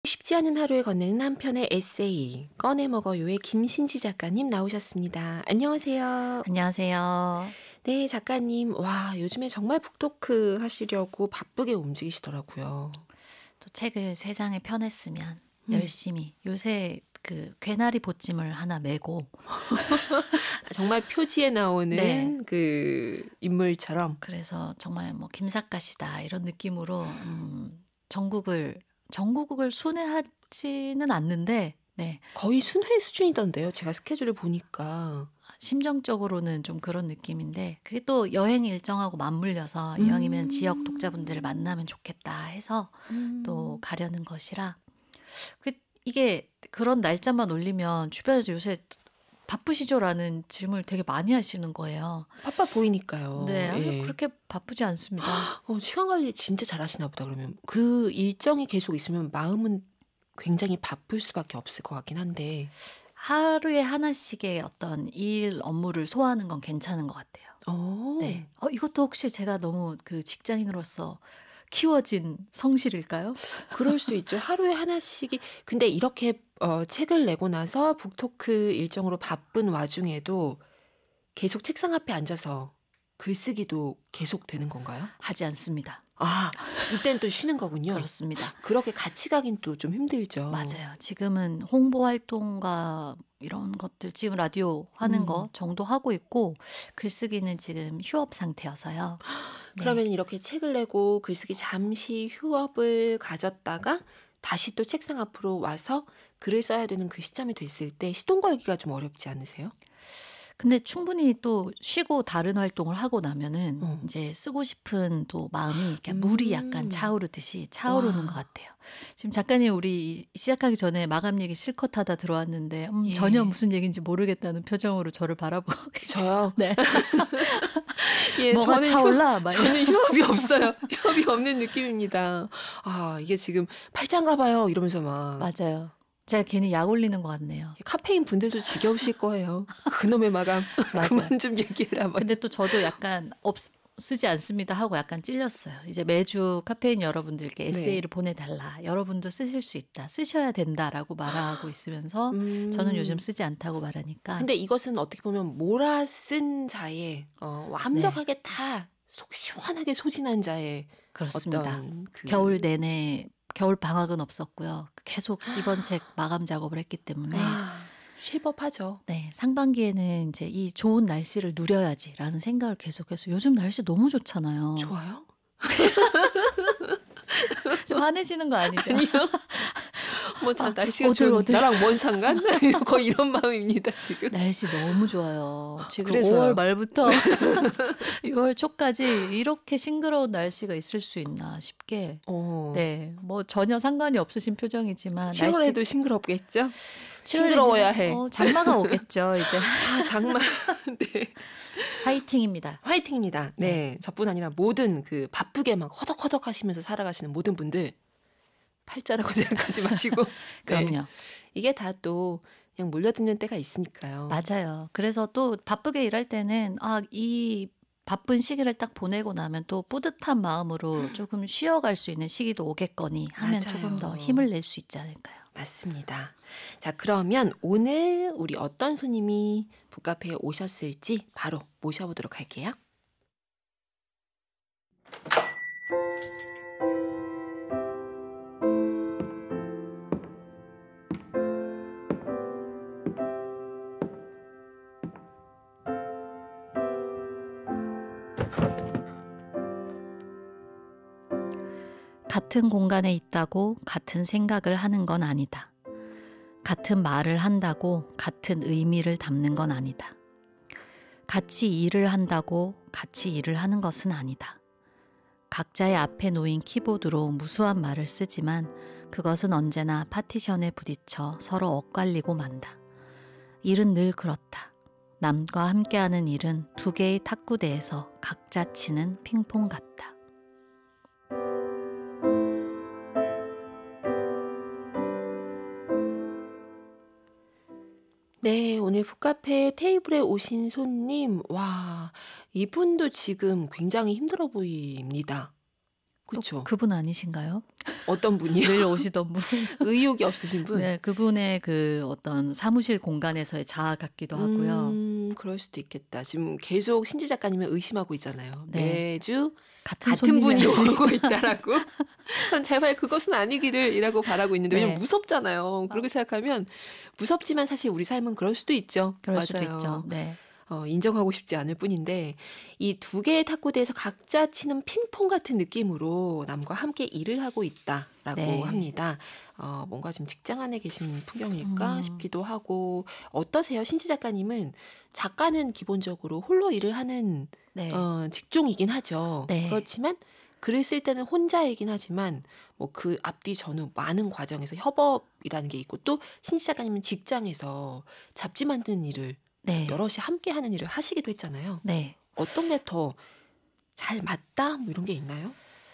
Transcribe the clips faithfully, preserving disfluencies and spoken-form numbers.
쉽지 않은 하루에 건네는 한 편의 에세이 꺼내먹어요의 김신지 작가님 나오셨습니다. 안녕하세요. 안녕하세요. 네, 작가님. 와, 요즘에 정말 북토크 하시려고 바쁘게 움직이시더라고요. 또 책을 세상에 펴냈으면 음. 열심히 요새 그 괴나리 보찜을 하나 메고 정말 표지에 나오는 네. 그 인물처럼. 그래서 정말 뭐 김삿갓이다 이런 느낌으로 음, 전국을 전국을 순회하지는 않는데 네. 거의 순회 수준이던데요. 제가 스케줄을 보니까. 심정적으로는 좀 그런 느낌인데 그게 또 여행 일정하고 맞물려서 음. 이왕이면 지역 독자분들을 만나면 좋겠다 해서 음. 또 가려는 것이라 그 이게 그런 날짜만 올리면 주변에서 요새 바쁘시죠라는 질문을 되게 많이 하시는 거예요. 바빠 보이니까요. 네, 아니, 예. 그렇게 바쁘지 않습니다. 어, 시간 관리 진짜 잘하시나 보다. 그러면 그 일정이 계속 있으면 마음은 굉장히 바쁠 수밖에 없을 것 같긴 한데. 하루에 하나씩의 어떤 일 업무를 소화하는 건 괜찮은 것 같아요. 어. 네, 어, 이것도 혹시 제가 너무 그 직장인으로서 키워진 성실일까요? 그럴 수 있죠. 하루에 하나씩이. 근데 이렇게 어, 책을 내고 나서 북토크 일정으로 바쁜 와중에도 계속 책상 앞에 앉아서 글쓰기도 계속 되는 건가요? 하지 않습니다. 아, 이때는 또 쉬는 거군요. 그렇습니다. 그렇게 같이 가긴 또 좀 힘들죠. 맞아요. 지금은 홍보 활동과 이런 것들 지금 라디오 하는 음. 거 정도 하고 있고 글쓰기는 지금 휴업 상태여서요. 네. 그러면 이렇게 책을 내고 글쓰기 잠시 휴업을 가졌다가 다시 또 책상 앞으로 와서 글을 써야 되는 그 시점이 됐을 때 시동 걸기가 좀 어렵지 않으세요? 근데 충분히 또 쉬고 다른 활동을 하고 나면은 어. 이제 쓰고 싶은 또 마음이 이렇게 물이 약간 음. 차오르듯이 차오르는 와. 것 같아요. 지금 작가님 우리 시작하기 전에 마감 얘기 실컷 하다 들어왔는데 음, 예. 전혀 무슨 얘기인지 모르겠다는 표정으로 저를 바라보고 계죠. 저요? 네. 예, 뭐가 저는 차올라? 휴, 막 저는 휴업이 없어요. 휴업이 없는 느낌입니다. 아, 이게 지금 팔짱가 봐요. 이러면서 막. 맞아요. 제가 괜히 약 올리는 것 같네요. 카페인 분들도 지겨우실 거예요. 그놈의 마감. 맞아요. 그만 좀 얘기해라. 막. 근데 또 저도 약간 없 쓰지 않습니다 하고 약간 찔렸어요. 이제 매주 카페인 여러분들께 에세이를 보내달라. 여러분도 쓰실 수 있다. 쓰셔야 된다라고 말하고 있으면서 음. 저는 요즘 쓰지 않다고 말하니까. 근데 이것은 어떻게 보면 몰아 쓴 자의 어, 완벽하게 네. 다 속 시원하게 소진한 자의 그렇습니다. 어떤 그 겨울 내내 겨울 방학은 없었고요. 계속 이번 책 마감 작업을 했기 때문에 아, 쉐법하죠. 네, 상반기에는 이제 이 좋은 날씨를 누려야지라는 생각을 계속해서 요즘 날씨 너무 좋잖아요. 좋아요? 좀 화내시는 거 아니죠? 아니요. 뭐 자, 아, 날씨가 어들, 좋은 어들. 나랑 뭔 상관? 거의 이런 마음입니다 지금. 날씨 너무 좋아요. 지금 그래서요. 오월 말부터 유월 초까지 이렇게 싱그러운 날씨가 있을 수 있나 싶게. 어. 네, 뭐 전혀 상관이 없으신 표정이지만 칠월에도 날씨 싱그럽겠죠? 칠월에 싱그러워야 이제, 해. 어, 장마가 오겠죠 이제. 아, 장마. 네. 화이팅입니다. 화이팅입니다. 네. 네. 저뿐 아니라 모든 그 바쁘게 막 허덕허덕 하시면서 살아가시는 모든 분들 팔자라고 생각하지 마시고. 네. 그럼요. 이게 다 또 그냥 몰려드는 때가 있으니까요. 맞아요. 그래서 또 바쁘게 일할 때는 아, 이 바쁜 시기를 딱 보내고 나면 또 뿌듯한 마음으로 조금 쉬어갈 수 있는 시기도 오겠거니 하면 맞아요. 조금 더 힘을 낼 수 있지 않을까요? 맞습니다. 자, 그러면 오늘 우리 어떤 손님이 북카페에 오셨을지 바로 모셔보도록 할게요. 같은 공간에 있다고 같은 생각을 하는 건 아니다. 같은 말을 한다고 같은 의미를 담는 건 아니다. 같이 일을 한다고 같이 일을 하는 것은 아니다. 각자의 앞에 놓인 키보드로 무수한 말을 쓰지만 그것은 언제나 파티션에 부딪혀 서로 엇갈리고 만다. 일은 늘 그렇다. 남과 함께하는 일은 두 개의 탁구대에서 각자 치는 핑퐁 같다. 네, 오늘 북카페 테이블에 오신 손님, 와, 이분도 지금 굉장히 힘들어 보입니다. 또 그쵸. 그분 아니신가요? 어떤 분이요? 늘 오시던 분. 의욕이 없으신 분? 네, 그분의 그 어떤 사무실 공간에서의 자아 같기도 하고요. 음, 그럴 수도 있겠다. 지금 계속 신지 작가님을 의심하고 있잖아요. 네. 매주 같은 같은 손님이 분이 아니고. 오고 있다라고. 전 제발 그것은 아니기를 이라고 바라고 있는데 왜냐면 네. 무섭잖아요. 그렇게 생각하면 무섭지만 사실 우리 삶은 그럴 수도 있죠. 그럴 수도 맞아요. 있죠. 네. 어, 인정하고 싶지 않을 뿐인데 이 두 개의 탁구대에서 각자 치는 핑퐁 같은 느낌으로 남과 함께 일을 하고 있다라고 네. 합니다. 어, 뭔가 지금 직장 안에 계신 풍경일까 음. 싶기도 하고 어떠세요? 신지 작가님은 작가는 기본적으로 홀로 일을 하는 네. 어, 직종이긴 하죠. 네. 그렇지만 글을 쓸 때는 혼자이긴 하지만 뭐 그 앞뒤 전후 많은 과정에서 협업이라는 게 있고 또 신지 작가님은 직장에서 잡지 만드는 일을 네. 여럿이 함께 하는 일을 하시기도 했잖아요. 네. 어떤 게 더 잘 맞다? 뭐 이런 게 있나요?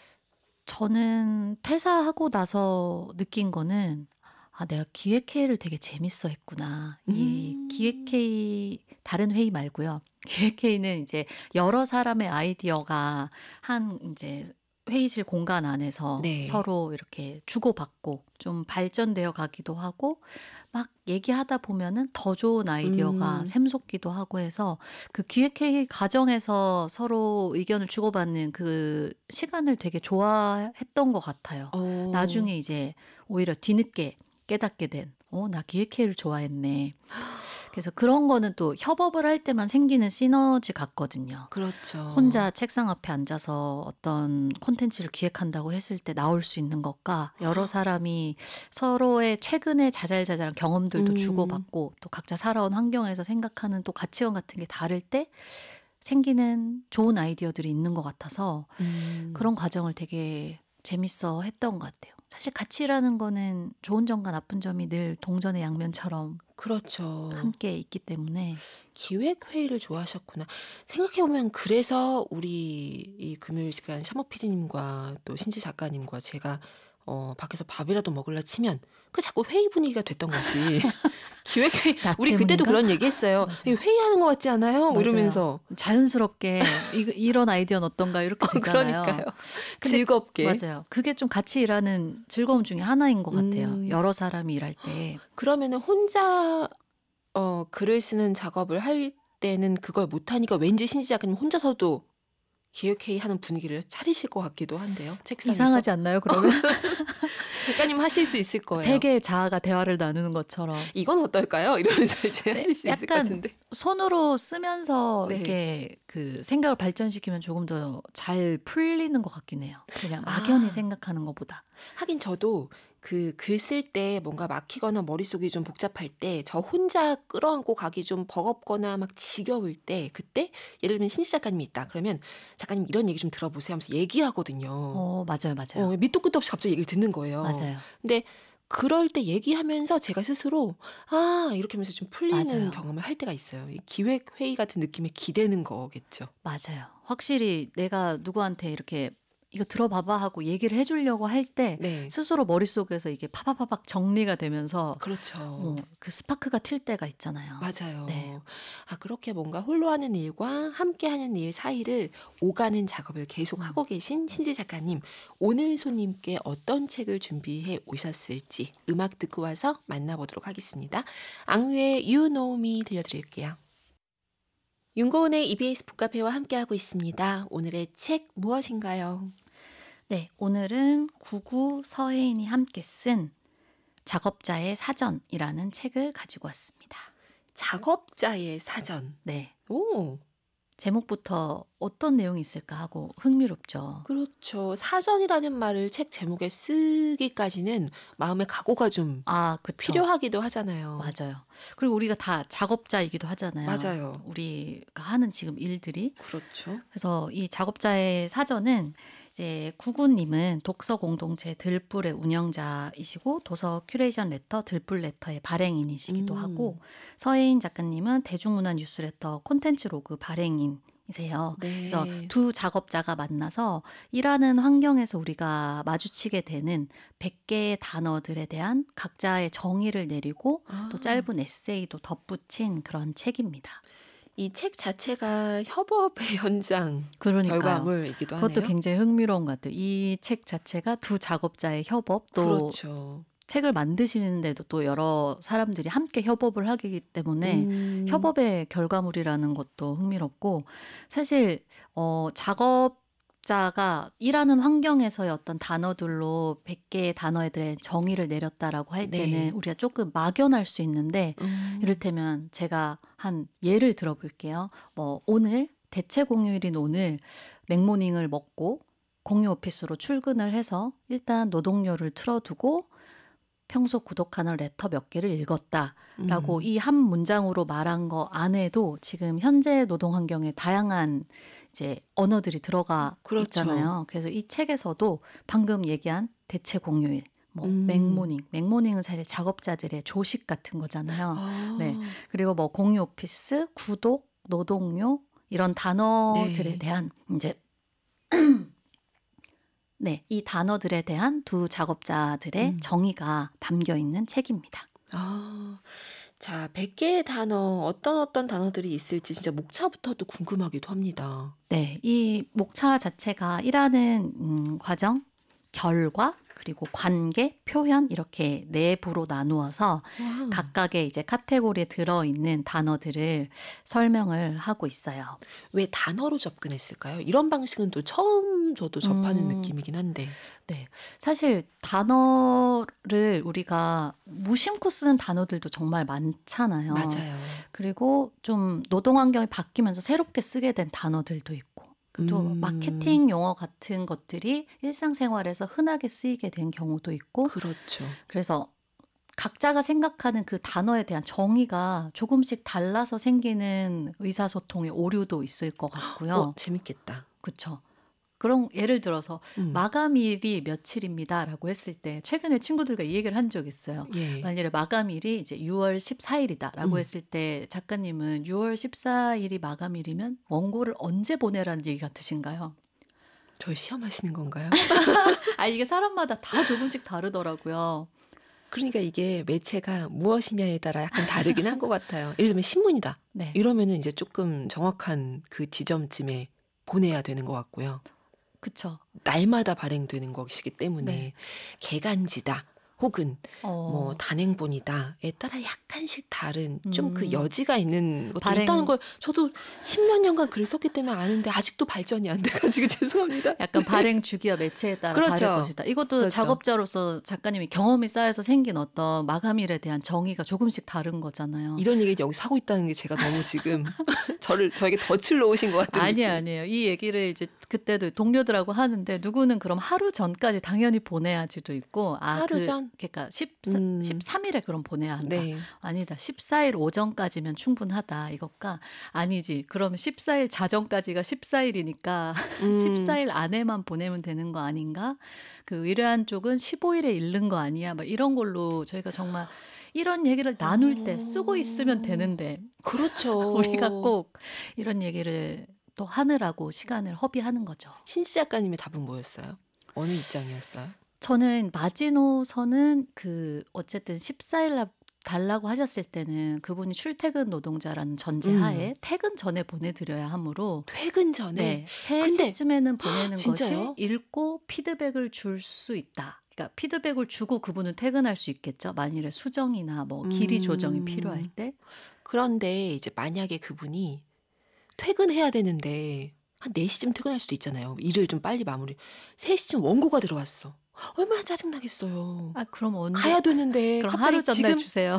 저는 퇴사하고 나서 느낀 거는 아, 내가 기획회의를 되게 재밌어 했구나. 이 음. 기획회의 다른 회의 말고요. 기획회의는 이제 여러 사람의 아이디어가 한 이제 회의실 공간 안에서 네. 서로 이렇게 주고받고 좀 발전되어 가기도 하고 막 얘기하다 보면은 더 좋은 아이디어가 음. 샘솟기도 하고 해서 그 기획회의 과정에서 서로 의견을 주고받는 그 시간을 되게 좋아했던 것 같아요. 어. 나중에 이제 오히려 뒤늦게 깨닫게 된, 어, 나 기획회의를 좋아했네. 그래서 그런 거는 또 협업을 할 때만 생기는 시너지 같거든요. 그렇죠. 혼자 책상 앞에 앉아서 어떤 콘텐츠를 기획한다고 했을 때 나올 수 있는 것과 여러 사람이 서로의 최근의 자잘자잘한 경험들도 음. 주고받고 또 각자 살아온 환경에서 생각하는 또 가치관 같은 게 다를 때 생기는 좋은 아이디어들이 있는 것 같아서 음. 그런 과정을 되게 재밌어 했던 것 같아요. 사실 가치라는 거는 좋은 점과 나쁜 점이 늘 동전의 양면처럼 그렇죠. 함께 있기 때문에 기획 회의를 좋아하셨구나. 생각해 보면 그래서 우리 이 금요일 시간 샤머 피디님과 또 신지 작가님과 제가 어, 밖에서 밥이라도 먹으려 치면 그 자꾸 회의 분위기가 됐던 것이 기획 회의. 나 우리 그때도 때문인가? 그런 얘기했어요. 맞아요. 이거 회의하는 것 같지 않아요? 뭐 맞아요. 이러면서. 자연스럽게 이, 이런 아이디어는 어떤가 이렇게 어, 되잖아요. 그러니까요. 근데 즐겁게. 맞아요. 그게 좀 같이 일하는 즐거움 중에 하나인 것 같아요. 음. 여러 사람이 일할 때. 그러면은 혼자 어, 글을 쓰는 작업을 할 때는 그걸 못하니까 왠지 신지 작가님 혼자서도 기획회의 하는 분위기를 차리실 것 같기도 한데요. 책상에서. 이상하지 않나요? 그러면 작가님 하실 수 있을 거예요. 세 개의 자아가 대화를 나누는 것처럼 이건 어떨까요? 이러면서 이제 네, 하실 수 있을 것 약간 같은데. 손으로 쓰면서 네. 이렇게 그 생각을 발전시키면 조금 더 잘 풀리는 것 같긴 해요. 그냥 막연히 아. 생각하는 것보다. 하긴 저도 그 글 쓸 때 뭔가 막히거나 머릿속이 좀 복잡할 때 저 혼자 끌어안고 가기 좀 버겁거나 막 지겨울 때 그때 예를 들면 신지 작가님이 있다. 그러면 작가님 이런 얘기 좀 들어보세요 하면서 얘기하거든요. 어, 맞아요, 맞아요. 어, 밑도 끝도 없이 갑자기 얘기를 듣는 거예요. 맞아요. 근데 그럴 때 얘기하면서 제가 스스로 아 이렇게 하면서 좀 풀리는 맞아요. 경험을 할 때가 있어요. 이 기획 회의 같은 느낌에 기대는 거겠죠. 맞아요. 확실히 내가 누구한테 이렇게 이거 들어봐봐 하고 얘기를 해주려고 할 때 네, 스스로 머릿속에서 이게 파파파박 정리가 되면서 그렇죠. 뭐 그 스파크가 튈 때가 있잖아요. 맞아요. 네. 아 그렇게 뭔가 홀로 하는 일과 함께 하는 일 사이를 오가는 작업을 계속 음. 하고 계신 신지 작가님. 오늘 손님께 어떤 책을 준비해 오셨을지 음악 듣고 와서 만나보도록 하겠습니다. 악뮤의 You Know Me 들려드릴게요. 윤고은의 이비에스 북카페와 함께하고 있습니다. 오늘의 책 무엇인가요? 네, 오늘은 구구 서혜인이 함께 쓴 작업자의 사전이라는 책을 가지고 왔습니다. 작업자의 사전. 네, 오, 제목부터 어떤 내용이 있을까 하고 흥미롭죠. 그렇죠. 사전이라는 말을 책 제목에 쓰기까지는 마음의 각오가 좀 아, 그쵸. 필요하기도 하잖아요. 맞아요. 그리고 우리가 다 작업자이기도 하잖아요. 맞아요. 우리가 하는 지금 일들이. 그렇죠. 그래서 이 작업자의 사전은 이제 구구님은 독서 공동체 들불의 운영자이시고 도서 큐레이션 레터 들불 레터의 발행인이시기도 음. 하고 서혜인 작가님은 대중문화 뉴스레터 콘텐츠 로그 발행인이세요. 네. 그래서 두 작업자가 만나서 일하는 환경에서 우리가 마주치게 되는 백 개의 단어들에 대한 각자의 정의를 내리고 아, 또 짧은 에세이도 덧붙인 그런 책입니다. 이 책 자체가 협업의 현장 그러니까요. 결과물이기도 그것도 하네요. 굉장히 흥미로운 것 같아요. 이 책 자체가 두 작업자의 협업, 또 그렇죠. 책을 만드시는데도 또 여러 사람들이 함께 협업을 하기 때문에 음, 협업의 결과물이라는 것도 흥미롭고, 사실 어, 작업자가 일하는 환경에서의 어떤 단어들로 백 개의 단어들의 정의를 내렸다라고 할 네. 때는 우리가 조금 막연할 수 있는데, 음, 이를테면 제가 한 예를 들어볼게요. 뭐 오늘 대체 공휴일인 오늘 맥모닝을 먹고 공유 오피스로 출근을 해서 일단 노동요를 틀어두고 평소 구독하는 레터 몇 개를 읽었다라고 음, 이 한 문장으로 말한 거 안에도 지금 현재 노동 환경에 다양한 이제 언어들이 들어가 그렇죠. 있잖아요. 그래서 이 책에서도 방금 얘기한 대체 공휴일, 뭐 음. 맥모닝, 맥모닝은 사실 작업자들의 조식 같은 거잖아요. 아, 네. 그리고 뭐 공유 오피스, 구독, 노동요 이런 단어들에 네. 대한 이제 네, 이 단어들에 대한 두 작업자들의 음. 정의가 담겨 있는 책입니다. 아, 자, 백 개의 단어, 어떤 어떤 단어들이 있을지 진짜 목차부터도 궁금하기도 합니다. 네, 이 목차 자체가 일하는 음, 과정, 결과, 그리고 관계, 표현 이렇게 내부로 나누어서 와, 각각의 이제 카테고리에 들어있는 단어들을 설명을 하고 있어요. 왜 단어로 접근했을까요? 이런 방식은 또 처음 저도 접하는 음, 느낌이긴 한데. 네, 사실 단어를 우리가 무심코 쓰는 단어들도 정말 많잖아요. 맞아요. 그리고 좀 노동 환경이 바뀌면서 새롭게 쓰게 된 단어들도 있고, 또 음, 마케팅 용어 같은 것들이 일상생활에서 흔하게 쓰이게 된 경우도 있고, 그렇죠. 그래서 각자가 생각하는 그 단어에 대한 정의가 조금씩 달라서 생기는 의사소통의 오류도 있을 것 어, 같고요. 재밌겠다. 그렇죠. 그런 예를 들어서 음, 마감일이 며칠입니다라고 했을 때 최근에 친구들과 이 얘기를 한 적 있어요. 예. 만일에 마감일이 이제 유월 십사일이다라고 음, 했을 때 작가님은 유월 십사일이 마감일이면 원고를 언제 보내라는 얘기 같으신가요? 저 시험하시는 건가요? 아, 이게 사람마다 다 조금씩 다르더라고요. 그러니까 이게 매체가 무엇이냐에 따라 약간 다르긴 한 것 같아요. 예를 들면 신문이다. 네. 이러면은 이제 조금 정확한 그 지점쯤에 보내야 되는 것 같고요. 그쵸. 날마다 발행되는 것이기 네. 때문에 개간지다 혹은 뭐 어, 단행본이다에 따라 약간씩 다른 좀 그 음, 여지가 있는 것도 있다는 발행, 걸 저도 십몇 년간 글을 썼기 때문에 아는데 아직도 발전이 안 돼가지고 죄송합니다. 약간 발행 주기와 매체에 따라 다를 그렇죠. 것이다. 이것도 그렇죠. 작업자로서 작가님이 경험이 쌓여서 생긴 어떤 마감일에 대한 정의가 조금씩 다른 거잖아요. 이런 얘기를 여기서 하고 있다는 게 제가 너무 지금 저를 저에게 덫을 놓으신 것 같은 아니에요, 느낌. 아니에요. 이 얘기를 이제 그때도 동료들하고 하는데, 누구는 그럼 하루 전까지 당연히 보내야지도 있고, 아, 하루 그, 전? 그러니까 십, 음, 십삼일에 그럼 보내야 한다. 네. 아니다. 십사일 오전까지면 충분하다. 이것과, 아니지. 그럼 십사일 자정까지가 십사일이니까 음, 십사일 안에만 보내면 되는 거 아닌가? 그 의뢰한 쪽은 십오일에 읽는 거 아니야? 막 이런 걸로 저희가 정말 이런 얘기를 나눌 때 쓰고 있으면 어, 되는데, 그렇죠. 우리가 꼭 이런 얘기를 또 하느라고 시간을 허비하는 거죠. 신지 작가님의 답은 뭐였어요? 어느 입장이었어요? 저는 마지노선은 그 어쨌든 십사일 날 달라고 하셨을 때는 그분이 출퇴근 노동자라는 전제하에 음, 퇴근 전에 보내드려야 하므로, 퇴근 전에. 네, 근데 세 시쯤에는 보내는 것이 진짜요? 읽고 피드백을 줄 수 있다. 그러니까 피드백을 주고 그분은 퇴근할 수 있겠죠. 만일에 수정이나 뭐 길이 조정이 필요할 음, 때. 그런데 이제 만약에 그분이 퇴근해야 되는데 한 네 시쯤 퇴근할 수도 있잖아요. 일을 좀 빨리 마무리. 세 시쯤 원고가 들어왔어. 얼마나 짜증나겠어요. 아, 그럼 언제? 가야 되는데 그럼 갑자기 하루 전날 지금 주세요.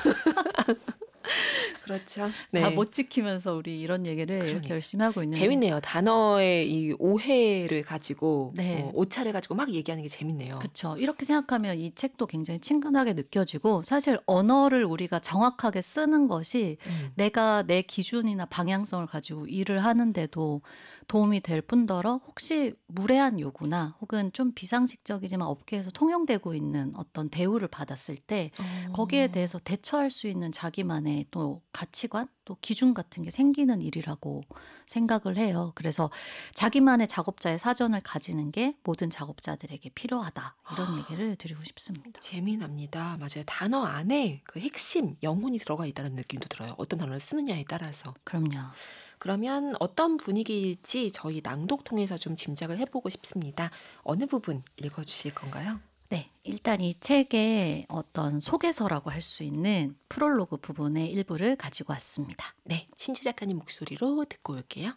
그렇죠. 다 네. 못 지키면서 우리 이런 얘기를 이렇게 그러니까 열심히 하고 있는데. 재밌네요. 단어의 이 오해를 가지고 네. 어, 오차를 가지고 막 얘기하는 게 재밌네요. 그렇죠. 이렇게 생각하면 이 책도 굉장히 친근하게 느껴지고, 사실 언어를 우리가 정확하게 쓰는 것이 음, 내가 내 기준이나 방향성을 가지고 일을 하는데도 도움이 될 뿐더러, 혹시 무례한 요구나 혹은 좀 비상식적이지만 업계에서 통용되고 있는 어떤 대우를 받았을 때 거기에 어, 대해서 대처할 수 있는 자기만의 또 가치관 또 기준 같은 게 생기는 일이라고 생각을 해요. 그래서 자기만의 작업자의 사전을 가지는 게 모든 작업자들에게 필요하다. 이런 얘기를 드리고 싶습니다. 재미납니다. 맞아요. 단어 안에 그 핵심, 영혼이 들어가 있다는 느낌도 들어요. 어떤 단어를 쓰느냐에 따라서. 그럼요. 그러면 어떤 분위기일지 저희 낭독 통해서 좀 짐작을 해보고 싶습니다. 어느 부분 읽어주실 건가요? 네, 일단 이 책의 어떤 소개서라고 할 수 있는 프롤로그 부분의 일부를 가지고 왔습니다. 네, 신지 작가님 목소리로 듣고 올게요.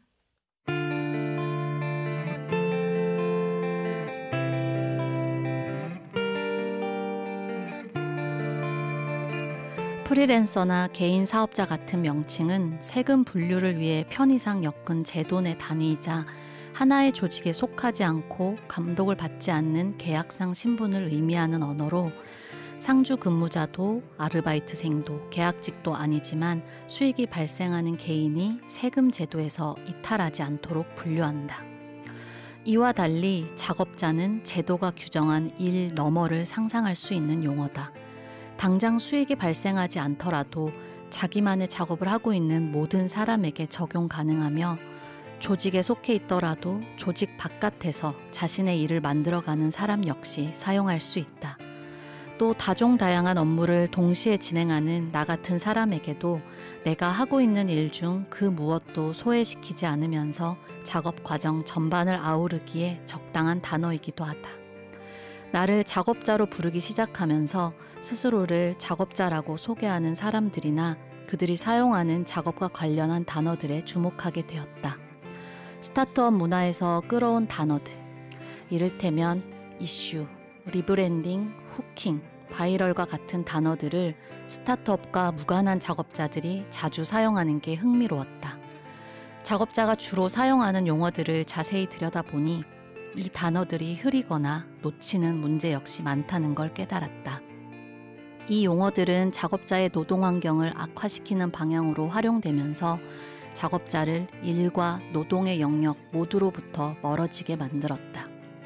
프리랜서나 개인 사업자 같은 명칭은 세금 분류를 위해 편의상 엮은 제도 내 단위이자 하나의 조직에 속하지 않고 감독을 받지 않는 계약상 신분을 의미하는 언어로 상주 근무자도 아르바이트생도 계약직도 아니지만 수익이 발생하는 개인이 세금 제도에서 이탈하지 않도록 분류한다. 이와 달리 작업자는 제도가 규정한 일 너머를 상상할 수 있는 용어다. 당장 수익이 발생하지 않더라도 자기만의 작업을 하고 있는 모든 사람에게 적용 가능하며 조직에 속해 있더라도 조직 바깥에서 자신의 일을 만들어가는 사람 역시 사용할 수 있다. 또 다종다양한 업무를 동시에 진행하는 나 같은 사람에게도 내가 하고 있는 일 중 그 무엇도 소외시키지 않으면서 작업 과정 전반을 아우르기에 적당한 단어이기도 하다. 나를 작업자로 부르기 시작하면서 스스로를 작업자라고 소개하는 사람들이나 그들이 사용하는 작업과 관련한 단어들에 주목하게 되었다. 스타트업 문화에서 끌어온 단어들, 이를테면 이슈, 리브랜딩, 후킹, 바이럴과 같은 단어들을 스타트업과 무관한 작업자들이 자주 사용하는 게 흥미로웠다. 작업자가 주로 사용하는 용어들을 자세히 들여다보니 이 단어들이 흐리거나 놓치는 문제 역시 많다는 걸 깨달았다. 이 용어들은 작업자의 노동 환경을 악화시키는 방향으로 활용되면서 작업자를 일과 노동의 영역 모두로부터 멀어지게 만들었다.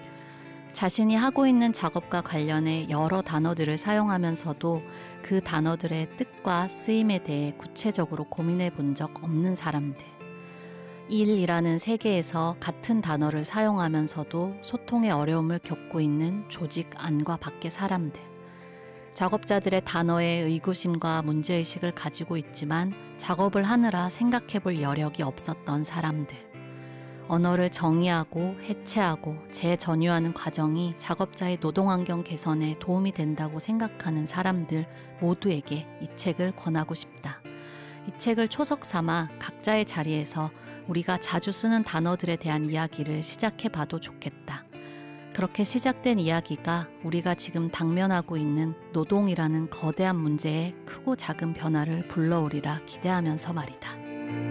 자신이 하고 있는 작업과 관련해 여러 단어들을 사용하면서도 그 단어들의 뜻과 쓰임에 대해 구체적으로 고민해 본 적 없는 사람들. 일이라는 세계에서 같은 단어를 사용하면서도 소통의 어려움을 겪고 있는 조직 안과 밖의 사람들. 작업자들의 단어에 의구심과 문제의식을 가지고 있지만 작업을 하느라 생각해볼 여력이 없었던 사람들. 언어를 정의하고 해체하고 재전유하는 과정이 작업자의 노동환경 개선에 도움이 된다고 생각하는 사람들 모두에게 이 책을 권하고 싶다. 이 책을 초석 삼아 각자의 자리에서 우리가 자주 쓰는 단어들에 대한 이야기를 시작해봐도 좋겠다. 그렇게 시작된 이야기가 우리가 지금 당면하고 있는 노동이라는 거대한 문제에 크고 작은 변화를 불러오리라 기대하면서 말이다.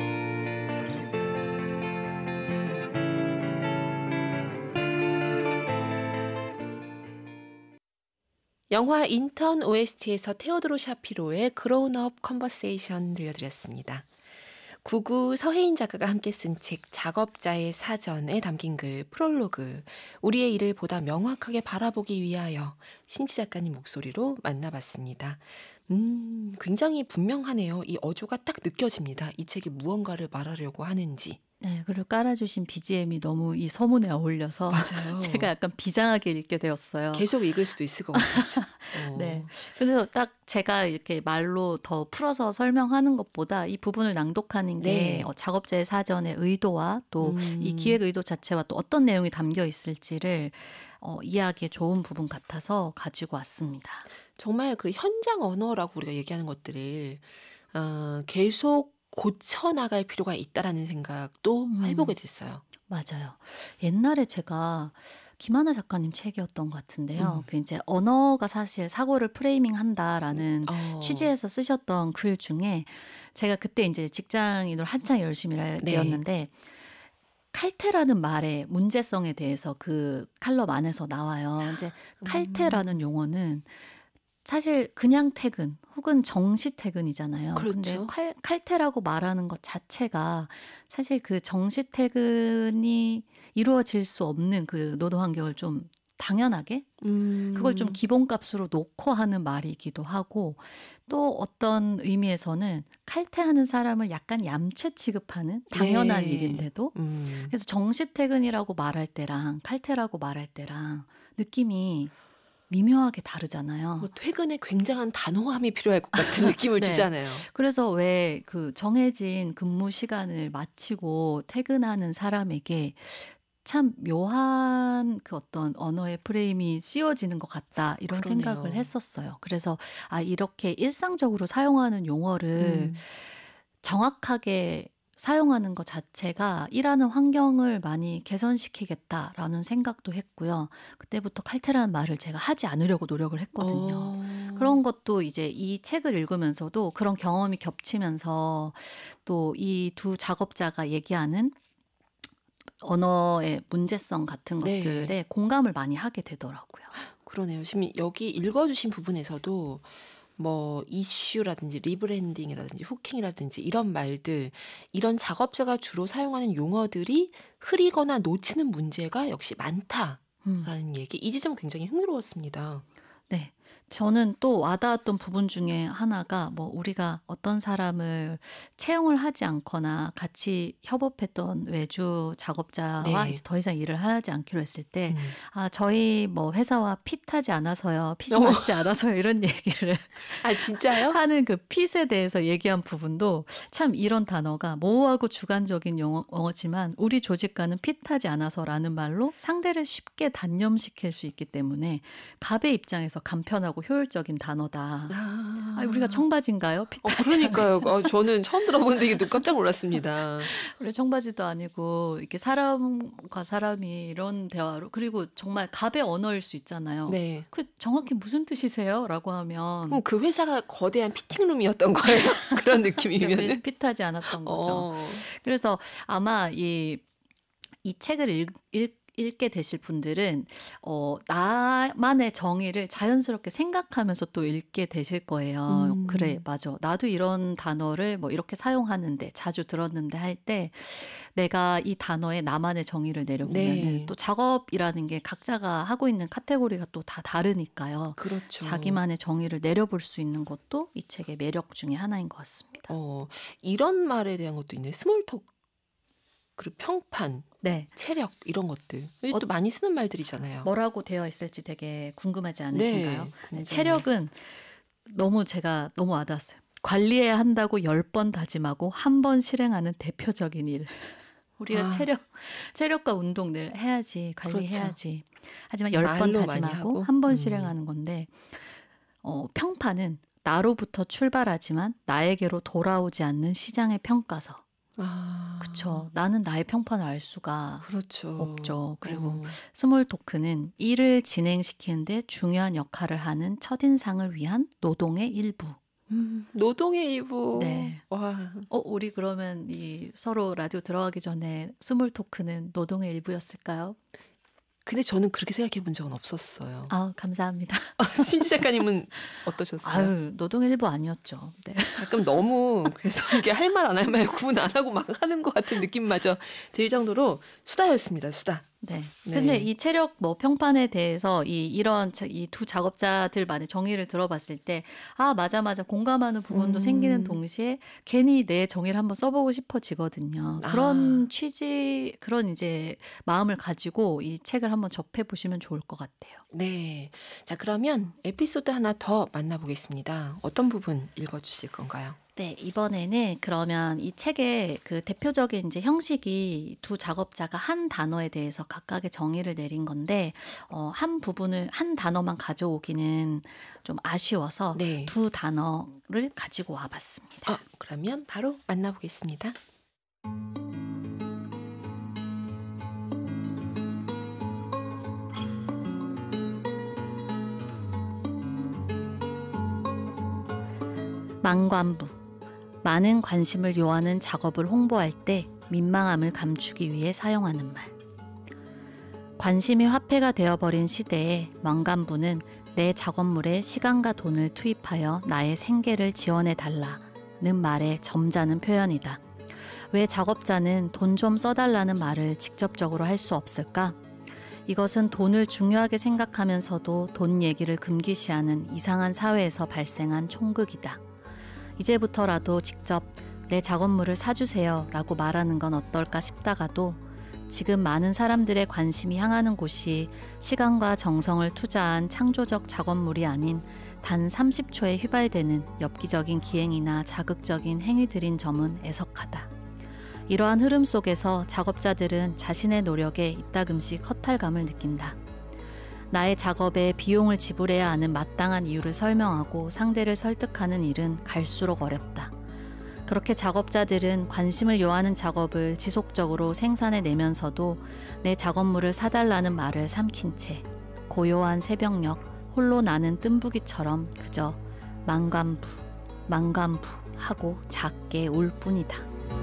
영화 인턴 오에스티에서 테오도로 샤피로의 Grown Up Conversation 들려드렸습니다. 구구 서혜인 작가가 함께 쓴 책 작업자의 사전에 담긴 글 프롤로그, 우리의 일을 보다 명확하게 바라보기 위하여, 신지 작가님 목소리로 만나봤습니다. 음, 굉장히 분명하네요. 이 어조가 딱 느껴집니다. 이 책이 무언가를 말하려고 하는지. 네, 그리고 깔아주신 비지엠이 너무 이 서문에 어울려서 맞아요. 제가 약간 비장하게 읽게 되었어요. 계속 읽을 수도 있을 것 같죠. 어. 네, 그래서 딱 제가 이렇게 말로 더 풀어서 설명하는 것보다 이 부분을 낭독하는 게 네. 어, 작업자의 사전의 의도와 또 이 음. 기획 의도 자체와 또 어떤 내용이 담겨 있을지를 어, 이해하기에 좋은 부분 같아서 가지고 왔습니다. 정말 그 현장 언어라고 우리가 얘기하는 것들을 어, 계속 고쳐나갈 필요가 있다라는 생각도 음. 해보게 됐어요. 맞아요. 옛날에 제가 김하나 작가님 책이었던 것 같은데요. 음. 그 이제 언어가 사실 사고를 프레이밍한다라는 어. 취지에서 쓰셨던 글 중에 제가 그때 이제 직장인으로 한창 열심히 할 네. 때였는데 칼퇴라는 말의 문제성에 대해서 그 칼럼 안에서 나와요. 이제 칼퇴라는 용어는 사실 그냥 퇴근 혹은 정시 퇴근이잖아요. 근데 그렇죠. 칼, 칼퇴라고 말하는 것 자체가 사실 그 정시 퇴근이 이루어질 수 없는 그 노동 환경을 좀 당연하게 음. 그걸 좀 기본값으로 놓고 하는 말이기도 하고 또 어떤 의미에서는 칼퇴하는 사람을 약간 얌체 취급하는 당연한 네. 일인데도 음. 그래서 정시퇴근이라고 말할 때랑 칼퇴라고 말할 때랑 느낌이 미묘하게 다르잖아요. 뭐 퇴근에 굉장한 단호함이 필요할 것 같은 느낌을 네. 주잖아요. 그래서 왜 그 정해진 근무 시간을 마치고 퇴근하는 사람에게 참 묘한 그 어떤 언어의 프레임이 씌워지는 것 같다 이런 그러네요. 생각을 했었어요. 그래서 아 이렇게 일상적으로 사용하는 용어를 음. 정확하게 사용하는 것 자체가 일하는 환경을 많이 개선시키겠다라는 생각도 했고요. 그때부터 칼퇴라는 말을 제가 하지 않으려고 노력을 했거든요. 어. 그런 것도 이제 이 책을 읽으면서도 그런 경험이 겹치면서 또 이 두 작업자가 얘기하는 언어의 문제성 같은 네. 것들에 공감을 많이 하게 되더라고요. 그러네요. 지금 여기 읽어주신 부분에서도 뭐 이슈라든지 리브랜딩이라든지 후킹이라든지 이런 말들, 이런 작업자가 주로 사용하는 용어들이 흐리거나 놓치는 문제가 역시 많다라는 음. 얘기. 이 지점 굉장히 흥미로웠습니다. 네. 저는 또 와닿았던 부분 중에 하나가 뭐 우리가 어떤 사람을 채용을 하지 않거나 같이 협업했던 외주 작업자와 네. 이제 더 이상 일을 하지 않기로 했을 때, 음. 아, 저희 뭐 회사와 핏하지 않아서요, 핏이 어머. 맞지 않아서요, 이런 얘기를 아 진짜요? 하는 그 핏에 대해서 얘기한 부분도 참 이런 단어가 모호하고 주관적인 용어- 용어지만 우리 조직과는 핏하지 않아서라는 말로 상대를 쉽게 단념시킬 수 있기 때문에 갑의 입장에서 간편하고 효율적인 단어다. 아, 아, 우리가 청바지인가요? 어, 핏하지 그러니까요. 어, 저는 처음 들어보는데 이게 또 깜짝 놀랐습니다. 우리 청바지도 아니고 이렇게 사람과 사람이 이런 대화로 그리고 정말 갑의 언어일 수 있잖아요. 네. 그 정확히 무슨 뜻이세요? 라고 하면 그럼 그 회사가 거대한 피팅룸이었던 거예요? 그런 느낌이면은? 핏하지 않았던 거죠. 어. 그래서 아마 이, 이 책을 읽, 읽, 읽게 되실 분들은 어, 나만의 정의를 자연스럽게 생각하면서 또 읽게 되실 거예요. 음. 그래, 맞아. 나도 이런 단어를 뭐 이렇게 사용하는데 자주 들었는데 할 때 내가 이 단어에 나만의 정의를 내려보면은 네. 또 작업이라는 게 각자가 하고 있는 카테고리가 또 다 다르니까요. 그렇죠. 자기만의 정의를 내려볼 수 있는 것도 이 책의 매력 중에 하나인 것 같습니다. 어, 이런 말에 대한 것도 있네요. 스몰톡, 그리고 평판, 네. 체력 이런 것들. 이게 어, 또 많이 쓰는 말들이잖아요. 뭐라고 되어 있을지 되게 궁금하지 않으신가요? 네, 네, 굉장히. 체력은 너무 제가 너무 와닿았어요. 관리해야 한다고 열 번 다짐하고 한 번 실행하는 대표적인 일. 우리가 아. 체력, 체력과 운동 늘 해야지, 관리해야지. 하지만 열 번 말로 많이 다짐하고 하고. 한 번 음. 실행하는 건데 어, 평판은 나로부터 출발하지만 나에게로 돌아오지 않는 시장의 평가서. 아, 그쵸. 나는 나의 평판을 알 수가 그렇죠. 없죠. 그리고 어. 스몰 토크는 일을 진행시키는데 중요한 역할을 하는 첫인상을 위한 노동의 일부. 음, 노동의 일부. 네. 와, 어, 우리 그러면 이 서로 라디오 들어가기 전에 스몰 토크는 노동의 일부였을까요? 근데 저는 그렇게 생각해 본 적은 없었어요. 아, 감사합니다. 신지 작가님은 어떠셨어요? 아유, 노동의 일부 아니었죠. 네. 가끔 너무 그래서 이게 할 말 안 할 말 구분 안 하고 막 하는 것 같은 느낌마저 들 정도로 수다였습니다. 수다. 네. 네. 근데 이 체력 뭐 평판에 대해서 이 이런 이 두 작업자들만의 정의를 들어봤을 때 아, 맞아 맞아 공감하는 부분도 음. 생기는 동시에 괜히 내 정의를 한번 써보고 싶어지거든요. 그런 아. 취지 그런 이제 마음을 가지고 이 책을 한번 접해 보시면 좋을 것 같아요. 네. 자, 그러면 에피소드 하나 더 만나보겠습니다. 어떤 부분 읽어주실 건가요? 네, 이번에는 그러면 이 책의 그 대표적인 이제 형식이 두 작업자가 한 단어에 대해서 각각의 정의를 내린 건데, 어, 한 부분을, 한 단어만 가져오기는 좀 아쉬워서 네. 두 단어를 가지고 와봤습니다. 어, 그러면 바로 만나보겠습니다. 망관부. 많은 관심을 요하는 작업을 홍보할 때 민망함을 감추기 위해 사용하는 말. 관심이 화폐가 되어버린 시대에 망관부는 내 작업물에 시간과 돈을 투입하여 나의 생계를 지원해달라는 말의 점잖은 표현이다. 왜 작업자는 돈 좀 써달라는 말을 직접적으로 할 수 없을까? 이것은 돈을 중요하게 생각하면서도 돈 얘기를 금기시하는 이상한 사회에서 발생한 총극이다. 이제부터라도 직접 내 작업물을 사주세요 라고 말하는 건 어떨까 싶다가도 지금 많은 사람들의 관심이 향하는 곳이 시간과 정성을 투자한 창조적 작업물이 아닌 단 삼십 초에 휘발되는 엽기적인 기행이나 자극적인 행위들인 점은 애석하다. 이러한 흐름 속에서 작업자들은 자신의 노력에 이따금씩 허탈감을 느낀다. 나의 작업에 비용을 지불해야 하는 마땅한 이유를 설명하고 상대를 설득하는 일은 갈수록 어렵다. 그렇게 작업자들은 관심을 요하는 작업을 지속적으로 생산해내면서도 내 작업물을 사달라는 말을 삼킨 채 고요한 새벽녘 홀로 나는 뜸부기처럼 그저 망관부, 망관부 하고 작게 울 뿐이다.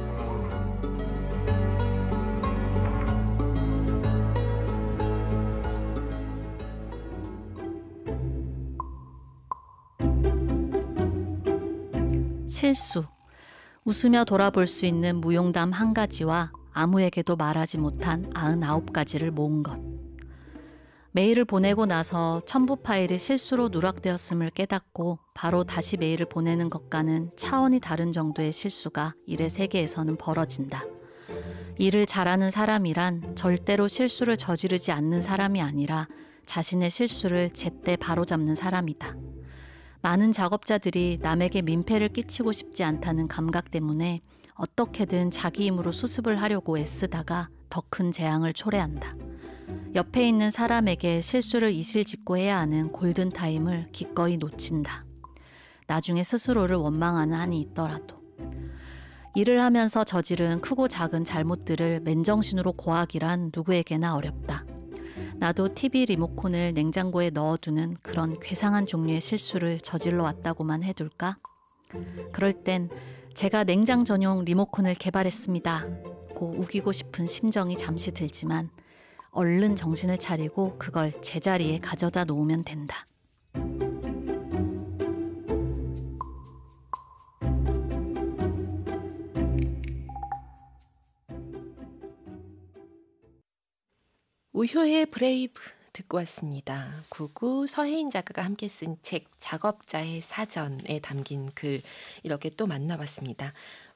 실수. 웃으며 돌아볼 수 있는 무용담 한 가지와 아무에게도 말하지 못한 아흔아홉 가지를 모은 것. 메일을 보내고 나서 첨부 파일이 실수로 누락되었음을 깨닫고 바로 다시 메일을 보내는 것과는 차원이 다른 정도의 실수가 일의 세계에서는 벌어진다. 일을 잘하는 사람이란 절대로 실수를 저지르지 않는 사람이 아니라 자신의 실수를 제때 바로잡는 사람이다. 많은 작업자들이 남에게 민폐를 끼치고 싶지 않다는 감각 때문에 어떻게든 자기 힘으로 수습을 하려고 애쓰다가 더 큰 재앙을 초래한다. 옆에 있는 사람에게 실수를 이실직고 해야 하는 골든타임을 기꺼이 놓친다. 나중에 스스로를 원망하는 한이 있더라도. 일을 하면서 저지른 크고 작은 잘못들을 맨정신으로 고하기란 누구에게나 어렵다. 나도 티비 리모컨을 냉장고에 넣어두는 그런 괴상한 종류의 실수를 저질러 왔다고만 해둘까? 그럴 땐 제가 냉장 전용 리모컨을 개발했습니다 고 우기고 싶은 심정이 잠시 들지만 얼른 정신을 차리고 그걸 제자리에 가져다 놓으면 된다. 우효의 브레이브 듣고 왔습니다. 구구 서혜인 작가가 함께 쓴 책 작업자의 사전에 담긴 글 이렇게 또 만나봤습니다.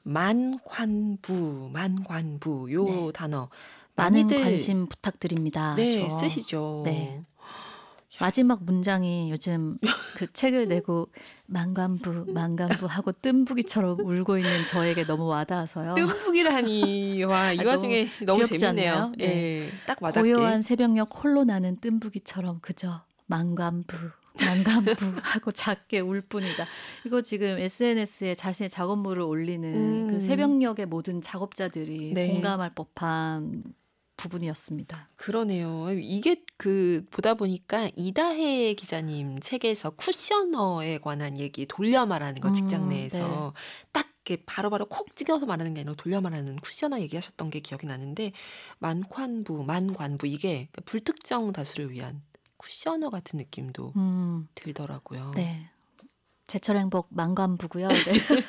만관부, 만관부 요 네. 단어 많은 많이들 관심 부탁드립니다. 네, 저. 쓰시죠. 네. 마지막 문장이 요즘 그 책을 내고 만관부, 만관부 하고 뜸부기처럼 울고 있는 저에게 너무 와닿아서요. 뜸부기라니 와, 이 아, 와중에 너무, 너무 재밌네요. 않나요? 네. 네, 딱 와닿게. 고요한 새벽녘 홀로 나는 뜸부기처럼 그저 만관부, 만관부 하고 작게 울 뿐이다. 이거 지금 에스엔에스에 자신의 작업물을 올리는 음. 그 새벽녘의 모든 작업자들이 네. 공감할 법한 부분이었습니다. 그러네요. 이게 그 보다 보니까 이다혜 기자님 책에서 쿠셔너에 관한 얘기 돌려 말하는 거 직장 내에서 음, 네. 딱 이렇게 바로바로 콕 찍어서 말하는 게 아니라 돌려 말하는 쿠셔너 얘기하셨던 게 기억이 나는데 만관부, 만관부 이게 불특정 다수를 위한 쿠셔너 같은 느낌도 음, 들더라고요. 네. 제철 행복 만관부고요. 네.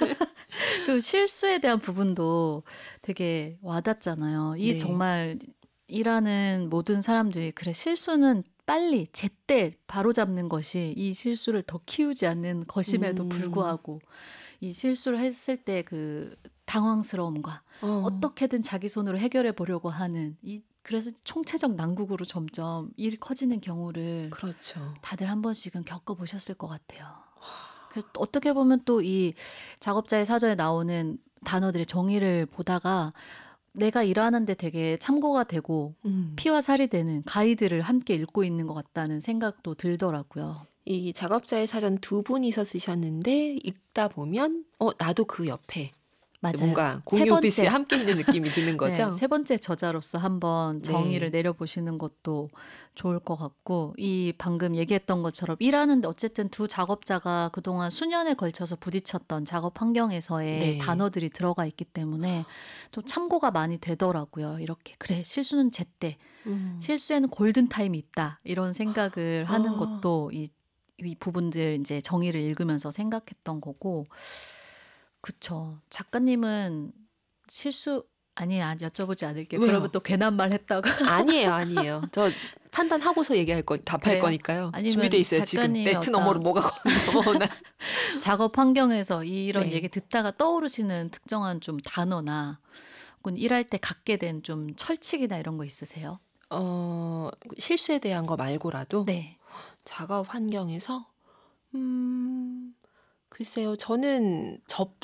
그 실수에 대한 부분도 되게 와닿잖아요. 이 네. 정말 일하는 모든 사람들이 그래 실수는 빨리 제때 바로잡는 것이 이 실수를 더 키우지 않는 것임에도 음. 불구하고 이 실수를 했을 때 그 당황스러움과 어. 어떻게든 자기 손으로 해결해 보려고 하는 이 그래서 총체적 난국으로 점점 일이 커지는 경우를 그렇죠. 다들 한 번씩은 겪어보셨을 것 같아요. 그래서 어떻게 보면 또 이 작업자의 사전에 나오는 단어들의 정의를 보다가 내가 일하는데 되게 참고가 되고 음. 피와 살이 되는 가이드를 함께 읽고 있는 것 같다는 생각도 들더라고요. 이 작업자의 사전 두 분이서 쓰셨는데 읽다 보면 어 나도 그 옆에 맞아요. 뭔가 세 공유 오피스에 번째. 함께 있는 느낌이 드는 거죠. 네, 세 번째 저자로서 한번 정의를 네. 내려보시는 것도 좋을 것 같고 이 방금 얘기했던 것처럼 일하는데 어쨌든 두 작업자가 그동안 수년에 걸쳐서 부딪혔던 작업 환경에서의 네. 단어들이 들어가 있기 때문에 좀 참고가 많이 되더라고요. 이렇게 그래 실수는 제때 음. 실수에는 골든타임이 있다 이런 생각을 하는 아. 것도 이, 이 부분들 이제 정의를 읽으면서 생각했던 거고 그쵸. 작가님은 실수 아니, 안 여쭤보지 않을게요. 왜요? 그러면 또 괜한 말 했다가. 아니에요, 아니에요. 저 판단하고서 얘기할 거, 답할 그래요? 거니까요. 아니면 준비돼 있어요, 지금. 작가님이 네트 너머로 어떤 뭐가 넘어오나. 작업 환경에서 이런 네. 얘기 듣다가 떠오르시는 특정한 좀 단어나 혹은 일할 때 갖게 된 좀 철칙이나 이런 거 있으세요? 어, 실수에 대한 거 말고라도 네. 작업 환경에서 음, 글쎄요. 저는 접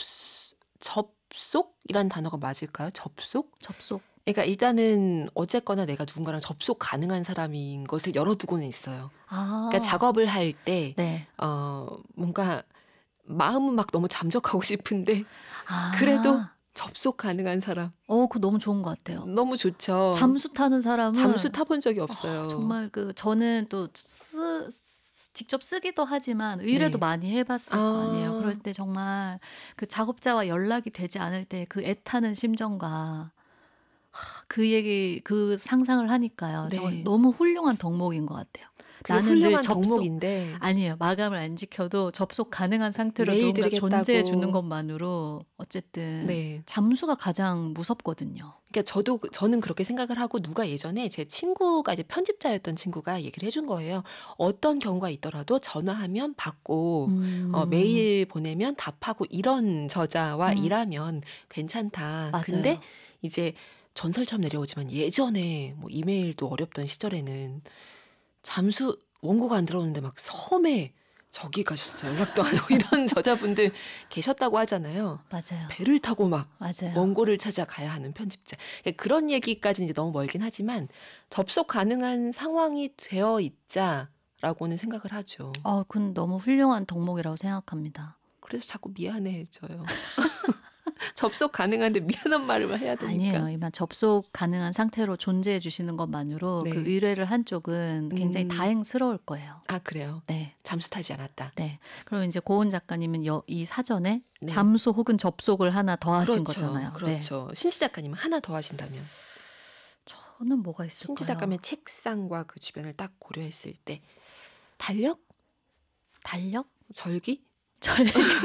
접속이란 단어가 맞을까요? 접속? 접속. 그러니까 일단은 어쨌거나 내가 누군가랑 접속 가능한 사람인 것을 열어두고는 있어요. 아. 그러니까 작업을 할 때 네. 어, 뭔가 마음은 막 너무 잠적하고 싶은데 아. 그래도 접속 가능한 사람 어, 그거 너무 좋은 것 같아요. 너무 좋죠. 잠수 타는 사람은 잠수 타본 적이 없어요. 어, 정말 그 저는 또 쓰, 직접 쓰기도 하지만 의뢰도 네. 많이 해봤을 거 아니에요. 아. 그럴 때 정말 그 작업자와 연락이 되지 않을 때 그 애타는 심정과 하, 그 얘기 그 상상을 하니까요. 정말 네. 너무 훌륭한 덕목인 것 같아요. 그게 나는 늘 훌륭한 접속 덕목인데 아니에요. 마감을 안 지켜도 접속 가능한 상태로 매일 누군가 드리겠다고. 존재해 주는 것만으로 어쨌든 네. 잠수가 가장 무섭거든요. 그러니까 저도 저는 그렇게 생각을 하고 누가 예전에 제 친구가 이제 편집자였던 친구가 얘기를 해준 거예요. 어떤 경우가 있더라도 전화하면 받고 음. 어, 메일 보내면 답하고 이런 저자와 음. 일하면 괜찮다. 맞아요. 근데 이제 전설처럼 내려오지만 예전에 뭐 이메일도 어렵던 시절에는 잠수 원고가 안 들어오는데 막 섬에 저기 가셨어요. 연락도 안 하고 이런 저자분들 계셨다고 하잖아요. 맞아요. 배를 타고 막 맞아요. 원고를 찾아가야 하는 편집자. 그러니까 그런 얘기까지 이제 너무 멀긴 하지만 접속 가능한 상황이 되어 있자라고는 생각을 하죠. 어, 그건 너무 훌륭한 덕목이라고 생각합니다. 그래서 자꾸 미안해져요. 접속 가능한데 미안한 말을 해야 되니까. 아니에요. 이만 접속 가능한 상태로 존재해 주시는 것만으로 네. 그 의뢰를 한 쪽은 굉장히 음. 다행스러울 거예요. 아 그래요. 네. 잠수 타지 않았다. 네. 그럼 이제 고은 작가님은 여, 이 사전에 네. 잠수 혹은 접속을 하나 더 하신 그렇죠. 거잖아요. 네. 그렇죠. 신지 작가님은 하나 더 하신다면 저는 뭐가 있을까요? 신지 작가님의 책상과 그 주변을 딱 고려했을 때 달력? 달력? 절기? 절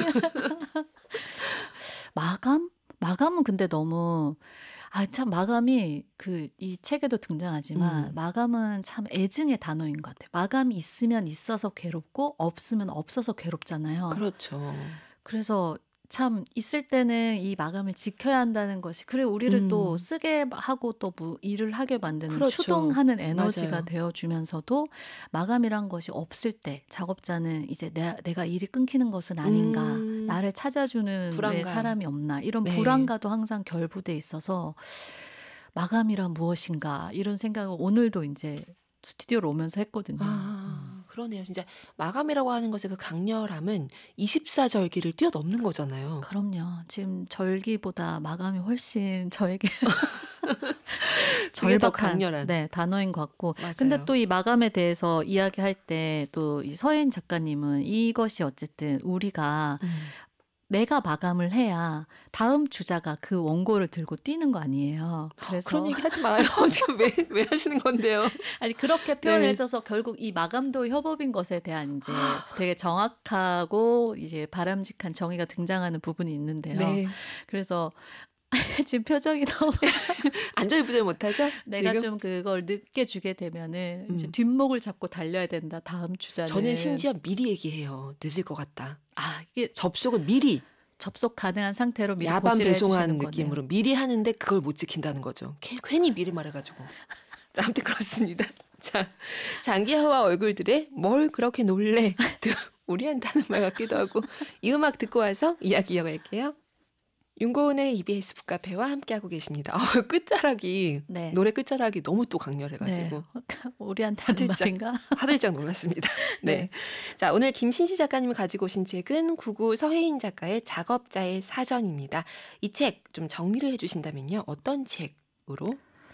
마감? 마감은 근데 너무 아 참 마감이 그 이 책에도 등장하지만 음. 마감은 참 애증의 단어인 것 같아요. 마감이 있으면 있어서 괴롭고 없으면 없어서 괴롭잖아요. 그렇죠. 그래서 참 있을 때는 이 마감을 지켜야 한다는 것이 그래 우리를 또 음. 쓰게 하고 또 무, 일을 하게 만드는 그렇죠. 추동하는 에너지가 맞아요. 되어주면서도 마감이란 것이 없을 때 작업자는 이제 내, 내가 일이 끊기는 것은 아닌가 음. 나를 찾아주는 왜 불안감. 사람이 없나 이런 네. 불안과도 항상 결부돼 있어서 마감이란 무엇인가 이런 생각을 오늘도 이제 스튜디오로 오면서 했거든요. 아, 그러네요. 진짜 마감이라고 하는 것의 그 강렬함은 이십사 절기를 뛰어넘는 거잖아요. 그럼요. 지금 절기보다 마감이 훨씬 저에게 그게 더 절박한 강렬한. 네, 단어인 것 같고. 맞아요. 근데 또 이 마감에 대해서 이야기할 때 또 이 서혜인 작가님은 이것이 어쨌든 우리가 음. 내가 마감을 해야 다음 주자가 그 원고를 들고 뛰는 거 아니에요. 그래서 그런 얘기 하지 마요. 지금 왜, 왜 하시는 건데요? 아니 그렇게 표현을 네. 해줘서 결국 이 마감도 협업인 것에 대한 이제 되게 정확하고 이제 바람직한 정의가 등장하는 부분이 있는데요. 네. 그래서 지금 표정이 너무 안절부절 못하죠? 내가 지금? 좀 그걸 느껴주게 되면은 이제 음. 뒷목을 잡고 달려야 된다. 다음 주자는 저는 심지어 미리 얘기해요. 늦을 것 같다. 아 이게 접속을 미리 접속 가능한 상태로 미리 야반 고지를 배송하는 해주시는 거네요. 느낌으로 미리 하는데 그걸 못 지킨다는 거죠. 괜- 괜히 미리 말해가지고. 아무튼 그렇습니다. 자, 장기하와 얼굴들의 뭘 그렇게 놀래? 우리한테 하는 말 같기도 하고 이 음악 듣고 와서 이야기 이어갈게요. 윤고은의 이비에스 북카페와 함께하고 계십니다. 어, 끝자락이 네. 노래 끝자락이 너무 또 강렬해가지고 네. 우리한테 하는 화들짝. 말인가? 화들짝 놀랐습니다. 네. 네. 자, 오늘 김신지 작가님이 가지고 오신 책은 구구 서혜인 작가의 작업자의 사전입니다. 이 책 좀 정리를 해주신다면요. 어떤 책으로?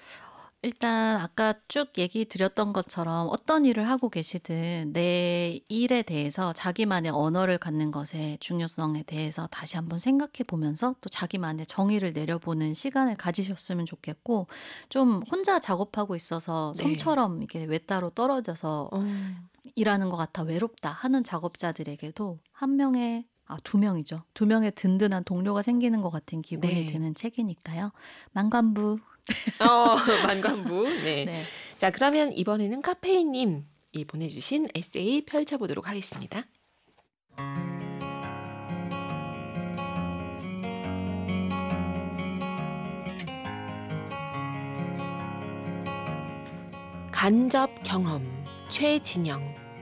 일단 아까 쭉 얘기 드렸던 것처럼 어떤 일을 하고 계시든 내 일에 대해서 자기만의 언어를 갖는 것의 중요성에 대해서 다시 한번 생각해 보면서 또 자기만의 정의를 내려보는 시간을 가지셨으면 좋겠고 좀 혼자 작업하고 있어서 네. 섬처럼 이렇게 외따로 떨어져서 어, 일하는 것 같아 외롭다 하는 작업자들에게도 한 명의 아, 두 명이죠. 두 명의 든든한 동료가 생기는 것 같은 기분이 네. 드는 책이니까요. 만관부. 어, 만관부. 네. 네. 자, 그러면 이번에는 카페인님이 보내주신 에세이 펼쳐보도록 하겠습니다. 간접 경험, 최진영.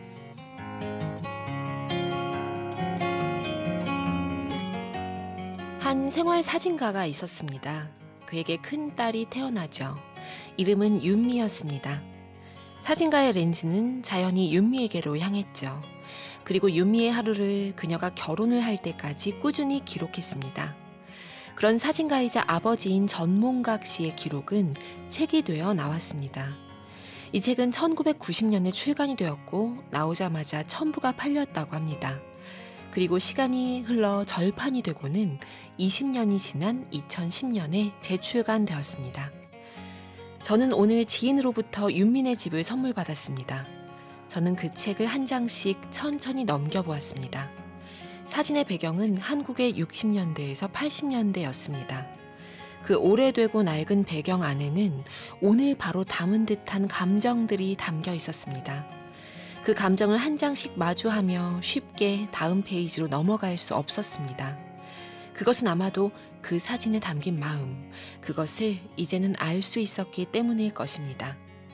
한 생활 사진가가 있었습니다. 그에게 큰 딸이 태어나죠. 이름은 윤미였습니다. 사진가의 렌즈는 자연히 윤미에게로 향했죠. 그리고 윤미의 하루를 그녀가 결혼을 할 때까지 꾸준히 기록했습니다. 그런 사진가이자 아버지인 전몽각 씨의 기록은 책이 되어 나왔습니다. 이 책은 천구백구십 년에 출간이 되었고 나오자마자 천부가 팔렸다고 합니다. 그리고 시간이 흘러 절판이 되고는 이십 년이 지난 이천십 년에 재출간되었습니다. 저는 오늘 지인으로부터 윤민의 집을 선물 받았습니다. 저는 그 책을 한 장씩 천천히 넘겨보았습니다. 사진의 배경은 한국의 육십 년대에서 팔십 년대였습니다. 그 오래되고 낡은 배경 안에는 오늘 바로 담은 듯한 감정들이 담겨 있었습니다. 그 감정을 한 장씩 마주하며 쉽게 다음 페이지로 넘어갈 수 없었습니다. 그것은 아마도 그 사진에 담긴 마음, 그것을 이제는 알 수 있었기 때문일 것입니다.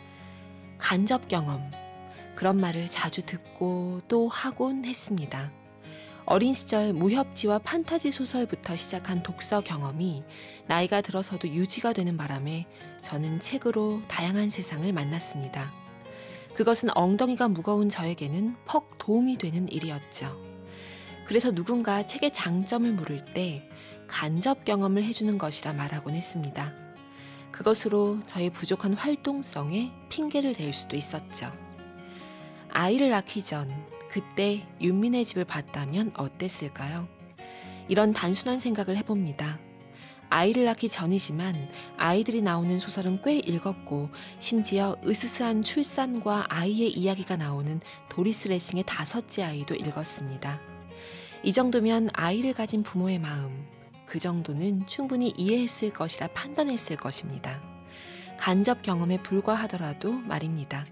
간접 경험, 그런 말을 자주 듣고 또 하곤 했습니다. 어린 시절 무협지와 판타지 소설부터 시작한 독서 경험이 나이가 들어서도 유지가 되는 바람에 저는 책으로 다양한 세상을 만났습니다. 그것은 엉덩이가 무거운 저에게는 퍽 도움이 되는 일이었죠. 그래서 누군가 책의 장점을 물을 때 간접 경험을 해주는 것이라 말하곤 했습니다. 그것으로 저의 부족한 활동성에 핑계를 댈 수도 있었죠. 아이를 낳기 전 그때 윤민의 집을 봤다면 어땠을까요? 이런 단순한 생각을 해봅니다. 아이를 낳기 전이지만 아이들이 나오는 소설은 꽤 읽었고 심지어 으스스한 출산과 아이의 이야기가 나오는 도리스 레싱의 다섯째 아이도 읽었습니다. 이 정도면 아이를 가진 부모의 마음, 그 정도는 충분히 이해했을 것이라 판단했을 것입니다. 간접 경험에 불과하더라도 말입니다.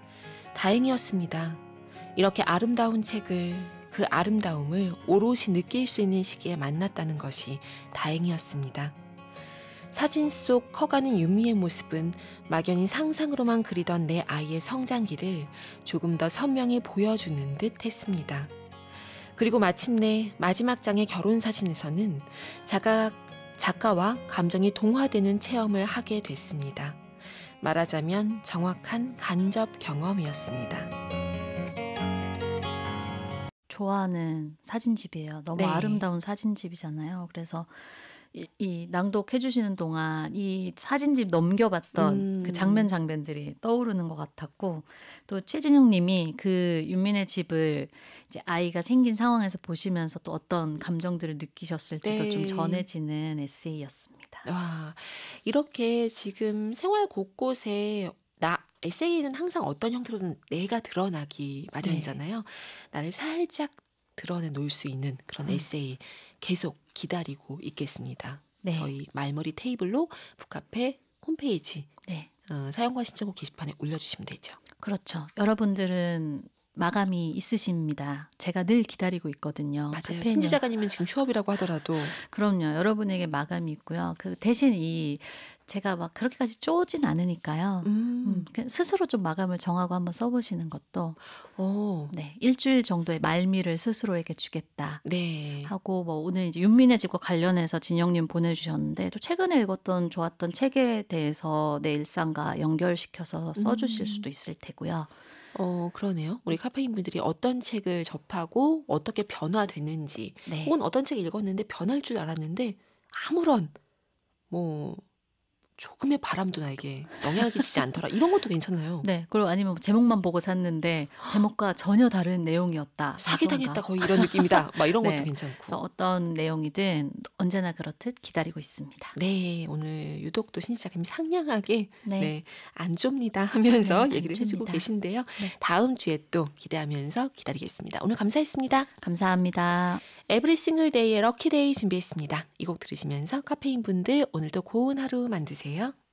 다행이었습니다. 이렇게 아름다운 책을, 그 아름다움을 오롯이 느낄 수 있는 시기에 만났다는 것이 다행이었습니다. 사진 속 커가는 윤미의 모습은 막연히 상상으로만 그리던 내 아이의 성장기를 조금 더 선명히 보여주는 듯 했습니다. 그리고 마침내 마지막 장의 결혼 사진에서는 작가, 작가와 감정이 동화되는 체험을 하게 됐습니다. 말하자면 정확한 간접 경험이었습니다. 좋아하는 사진집이에요. 너무 네. 아름다운 사진집이잖아요. 그래서 이, 이 낭독해 주시는 동안 이 사진집 넘겨봤던 음. 그 장면 장면들이 떠오르는 것 같았고, 또 최진용 님이 그 윤민의 집을 이제 아이가 생긴 상황에서 보시면서 또 어떤 감정들을 느끼셨을지도 네. 좀 전해지는 에세이였습니다. 와, 이렇게 지금 생활 곳곳에 나 에세이는 항상 어떤 형태로든 내가 드러나기 마련이잖아요. 나를 살짝 드러내 놓을 수 있는 그런 음. 에세이 계속 기다리고 있겠습니다. 네. 저희 말머리 테이블로 북카페 홈페이지 네. 어, 사연과 신청곡 게시판에 올려주시면 되죠. 그렇죠. 여러분들은 마감이 있으십니다. 제가 늘 기다리고 있거든요. 맞아요. 카페인은- 신지 작가님은 지금 휴업이라고 하더라도 그럼요. 여러분에게 마감이 있고요. 그 대신 이 제가 막 그렇게까지 쪼진 않으니까요. 음, 음, 그냥 스스로 좀 마감을 정하고 한번 써보시는 것도, 어, 네, 일주일 정도의 말미를 스스로에게 주겠다 네, 하고, 뭐 오늘 이제 윤민의 집과 관련해서 진영님 보내주셨는데, 또 최근에 읽었던 좋았던 책에 대해서 내 일상과 연결시켜서 써주실 음. 수도 있을 테고요. 어, 그러네요. 우리 카페인 분들이 어떤 책을 접하고 어떻게 변화됐는지, 네. 혹은 어떤 책 읽었는데 변할 줄 알았는데 아무런 뭐 조금의 바람도 나에게 영향을 끼치지 않더라. 이런 것도 괜찮아요. 네, 그리고 아니면 제목만 보고 샀는데 제목과 전혀 다른 내용이었다. 사기당했다 라던가. 거의 이런 느낌이다. 막 이런 네. 것도 괜찮고. 그래서 어떤 내용이든 언제나 그렇듯 기다리고 있습니다. 네, 오늘 유독 또 신지 작가님이 상냥하게 네. 네, 안 좁니다 하면서 네, 얘기를 안 해주고 좁니다. 계신데요. 네. 다음 주에 또 기대하면서 기다리겠습니다. 오늘 감사했습니다. 감사합니다. 에브리 싱글 데이의 럭키 데이 준비했습니다. 이 곡 들으시면서 카페인 분들 오늘도 고운 하루 만드세요.